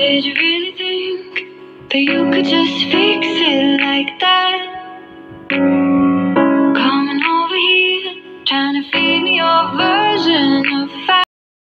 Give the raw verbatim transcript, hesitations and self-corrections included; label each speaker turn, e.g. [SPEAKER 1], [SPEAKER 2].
[SPEAKER 1] Did you really think that you could just fix it like that?